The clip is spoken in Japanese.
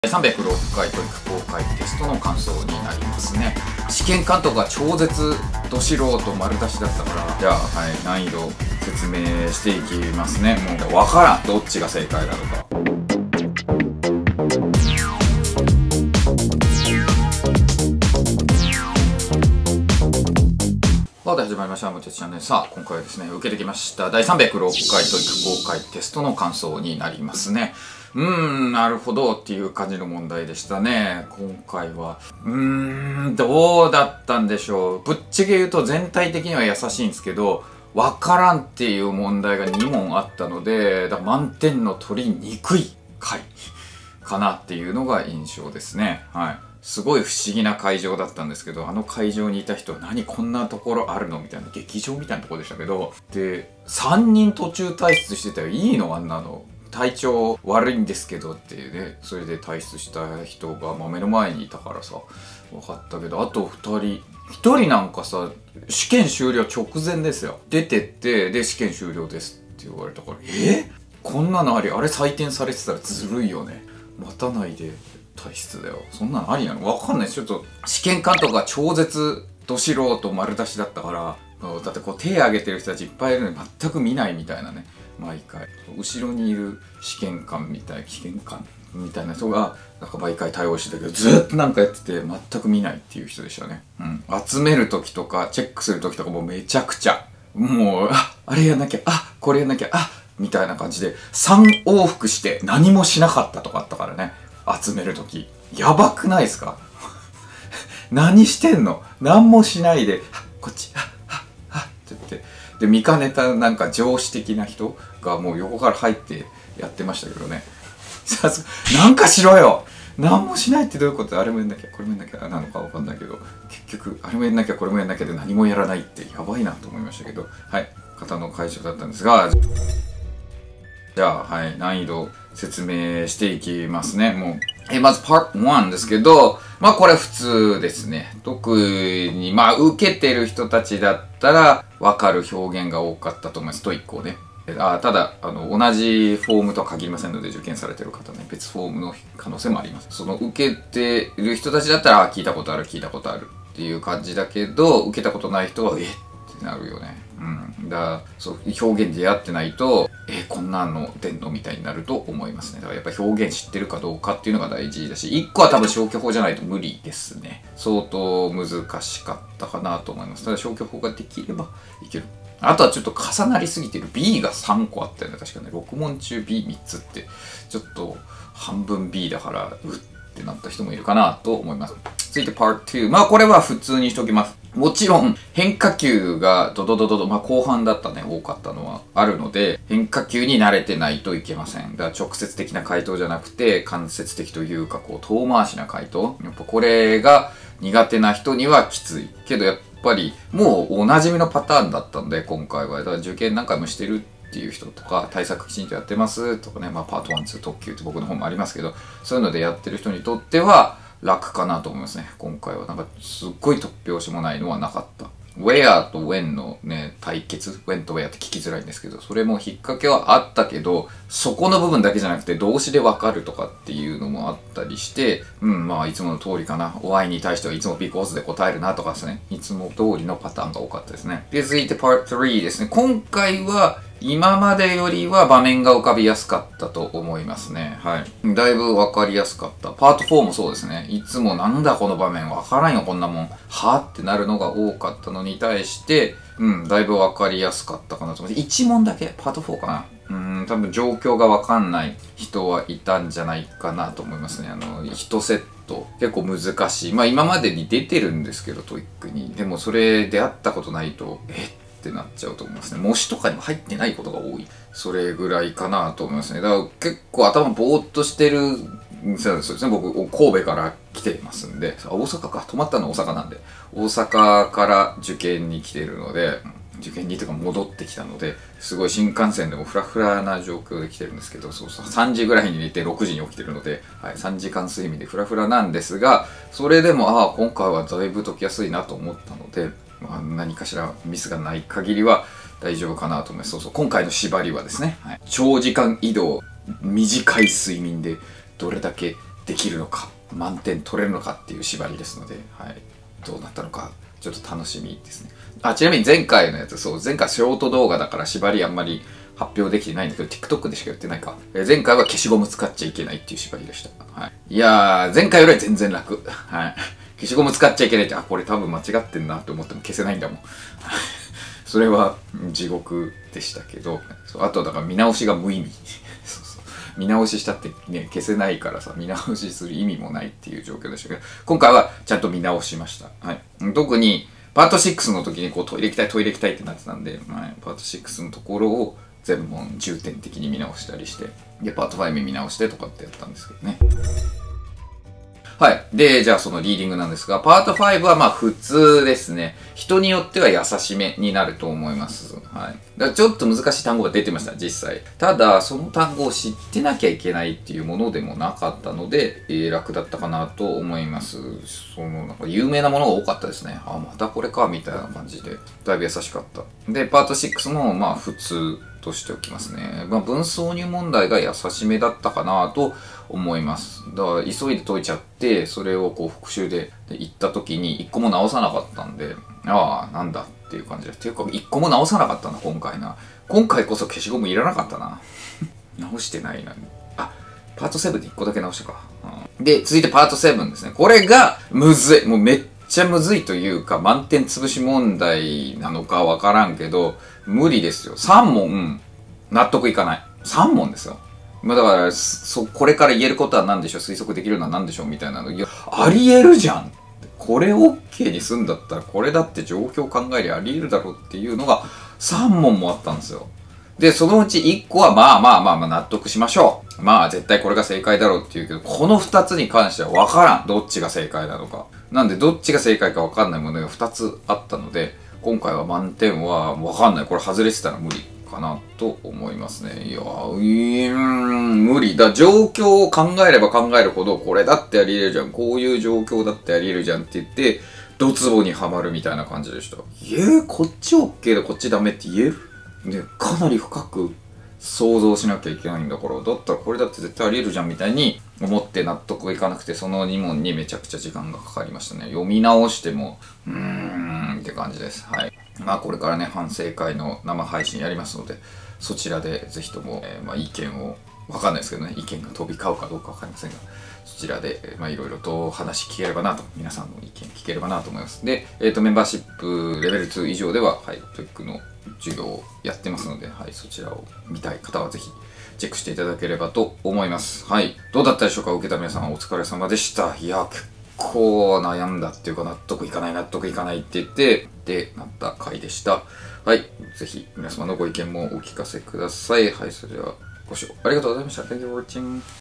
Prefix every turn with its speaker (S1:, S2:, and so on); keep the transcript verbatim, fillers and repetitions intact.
S1: さんびゃくろっかいトイック公開テストの感想になりますね。試験監督が超絶ど素人丸出しだったから、じゃあ、はい、難易度説明していきますね。もう分からん、どっちが正解なのか。さて始まりました。もてつチャンネル。さあ、今回はですね、受けてきましただいさんびゃくろっかいトイック公開テストの感想になりますね。うーん、なるほどっていう感じの問題でしたね。今回は。うーん、どうだったんでしょう。ぶっちゃけ言うと全体的には優しいんですけど、わからんっていう問題がに問あったので、だから満点の取りにくい回かなっていうのが印象ですね。はい。すごい不思議な会場だったんですけど、あの会場にいた人は何こんなところあるのみたいな、劇場みたいなところでしたけど、で、さんにん途中退出してたよ。いいのあんなの。体調悪いんですけどっていうね、それで退出した人が、まあ、目の前にいたからさ分かったけど、あとふたりひとりなんかさ、試験終了直前ですよ。出てってで試験終了ですって言われたから、えこんなのあり？あれ採点されてたらずるいよね。待たないで退出だよ。そんなのありなの？分かんない。ちょっと試験監督が超絶ど素人丸出しだったから、だってこう手挙げてる人たちいっぱいいるのに全く見ないみたいなね。毎回後ろにいる試験官みたい試験官みたいな人がなんか毎回対応してたけど、ずっとなんかやってて全く見ないっていう人でしたね。うん、集める時とかチェックする時とかもめちゃくちゃもうああれやんなきゃあこれやんなきゃあみたいな感じでさん往復して何もしなかったとかあったからね。集める時やばくないですか？何してんの？何もしないでこっちはっはっはって言ってで見かねたなんか上司的な人がもう横から入ってやってましたけどね。さすなんかしろよ。何もしないってどういうこと？あれもやんなきゃこれもやんなきゃなのかわかんないけど、結局あれもやんなきゃこれもやんなきゃで何もやらないってやばいなと思いましたけど、はい、方の会場だったんですが、じゃあ、はい、難易度説明していきますね。もうえまずパートワンですけど、まあこれ普通ですね。特にまあ受けてる人たちだったら分かる表現が多かったと思います。トイックをね。あただあの同じフォームとは限りませんので、受験されてる方ね、別フォームの可能性もあります。その受けてる人たちだったら聞いたことある聞いたことあるっていう感じだけど、受けたことない人はえってなるよね。うん、だからそう表現出会ってないとえこんなの出んのみたいになると思いますね。だからやっぱ表現知ってるかどうかっていうのが大事だし、いっこは多分消去法じゃないと無理ですね。相当難しかったかなと思います。ただ消去法ができればいける。あとはちょっと重なりすぎてる ビー がさんこあったよね。確かねろく問中 ビーみっ つってちょっと半分 ビー だからうってなった人もいるかなと思います。続いてパートツー。まあこれは普通にしときます。もちろん変化球がドドドドド、まあ後半だったね、多かったのはあるので、変化球に慣れてないといけません。だから直接的な回答じゃなくて、間接的というか、こう遠回しな回答。やっぱこれが苦手な人にはきつい。けどやっぱりもうおなじみのパターンだったんで、今回は。だから受験何回もしてるっていう人とか、対策きちんとやってますとかね、まあパートワン、ツー、特急って僕の方もありますけど、そういうのでやってる人にとっては、楽かなと思いますね。今回はなんかすっごい突拍子もないのはなかった。where と when のね、対決、when と where って聞きづらいんですけど、それも引っ掛けはあったけど、そこの部分だけじゃなくて動詞でわかるとかっていうのもあったりして、うん、まあいつもの通りかな。why に対してはいつも because で答えるなとかですね。いつも通りのパターンが多かったですね。で、続いて パートスリーですね。今回は今までよりは場面が浮かびやすかったと思いますね。はい。だいぶわかりやすかった。パートフォーもそうですね。いつもなんだこの場面わからんよこんなもん。はってなるのが多かったのに対して、うん、だいぶわかりやすかったかなと思います。いち問だけ、パートフォーかな。うん、多分状況がわかんない人はいたんじゃないかなと思いますね。あの、いちセット結構難しい。まあ今までに出てるんですけど、トイックに。でもそれ出会ったことないと、えっってなっちゃうと思いますね。模試とかにも入ってないことが多い。それぐらいかなと思いますね。だから結構頭ぼーっとしてる、そうですね。僕、神戸から来てますんで、大阪か。泊まったの大阪なんで、大阪から受験に来てるので、受験にというか戻ってきたので、すごい新幹線でもフラフラな状況で来てるんですけど、そうそう、さんじぐらいに寝てろくじに起きてるので、はい、さんじかん睡眠でフラフラなんですが、それでも、ああ、今回はだいぶ解きやすいなと思ったので、まあ、何かしらミスがない限りは大丈夫かなと思います。そうそう、今回の縛りはですね、はい、長時間移動、短い睡眠でどれだけできるのか、満点取れるのかっていう縛りですので、はい、どうなったのかちょっと楽しみですね。あ、ちなみに前回のやつ、そう、前回ショート動画だから縛りあんまり発表できてないんだけど、TikTok でしかやってないか。え前回は消しゴム使っちゃいけないっていう縛りでした。はい。いやー、前回よりは全然楽。はい。消しゴム使っちゃいけないって、あ、これ多分間違ってんなって思っても消せないんだもん。それは地獄でしたけど、そうあとだから見直しが無意味。そうそう見直ししたってね、消せないからさ、見直しする意味もないっていう状況でしたけど、今回はちゃんと見直しました。はい。特に、パートろくの時にこうトイレ行きたい、トイレ行きたいってなってたんで、はい、パートろくのところを全問重点的に見直したりして、で、パートご見直してとかってやったんですけどね。はい。で、じゃあそのリーディングなんですが、パートごはまあ普通ですね。人によっては優しめになると思います。はい。だからちょっと難しい単語が出てました、実際。ただ、その単語を知ってなきゃいけないっていうものでもなかったので、えー、楽だったかなと思います。その、なんか有名なものが多かったですね。あ、またこれか、みたいな感じで。だいぶ優しかった。で、パートろくもまあ普通としておきますね。まあ文章入問題が優しめだったかなと思います。だから急いで解いちゃって、それをこう復習で行った時に一個も直さなかったんで、ああ、なんだっていう感じで。っていうか、一個も直さなかったな、今回な。今回こそ消しゴムいらなかったな。直してないな。あ、パートななでいっこだけ直したか。うん、で、続いてパートななですね。これがむずい。もうめっちゃむずいというか、満点潰し問題なのかわからんけど、無理ですよ。さん問、納得いかない。さん問ですよ。まあだから、そ、これから言えることは何でしょう、推測できるのは何でしょうみたいなの。いや、あり得るじゃん。これ OK にすんだったら、これだって状況考えりゃあり得るだろうっていうのがさん問もあったんですよ。で、そのうちいっこはまあまあまあまあ納得しましょう。まあ絶対これが正解だろうっていうけど、このふたつに関してはわからん。どっちが正解なのか。なんでどっちが正解かわかんないものがふたつあったので、今回は満点はわかんない。これ外れてたら無理かなと思いますね。いやー、うーん、無理。だ、状況を考えれば考えるほど、これだってあり得るじゃん。こういう状況だってあり得るじゃんって言って、ドツボにはまるみたいな感じでした。えー、こっち OK でこっちダメって言えるね、かなり深く想像しなきゃいけないんだから、だったらこれだって絶対あり得るじゃんみたいに思って納得がいかなくて、そのに問にめちゃくちゃ時間がかかりましたね。読み直しても、うーんって感じです。はい。まあこれからね、反省会の生配信やりますので、そちらでぜひとも、えー、まあ意見を、わかんないですけどね、意見が飛び交うかどうかわかりませんが、そちらで、えー、まあいろいろと話聞ければなと、皆さんの意見聞ければなと思います。で、えっと、メンバーシップレベルに以上では、はい、トイックの授業をやってますので、はい、そちらを見たい方はぜひチェックしていただければと思います。はい。どうだったでしょうか？受けた皆さんお疲れ様でした。いや、結構悩んだっていうか、納得いかない納得いかないって言って、で、なった回でした。はい。ぜひ皆様のご意見もお聞かせください。はい。それではご視聴ありがとうございました。Thank you for watching.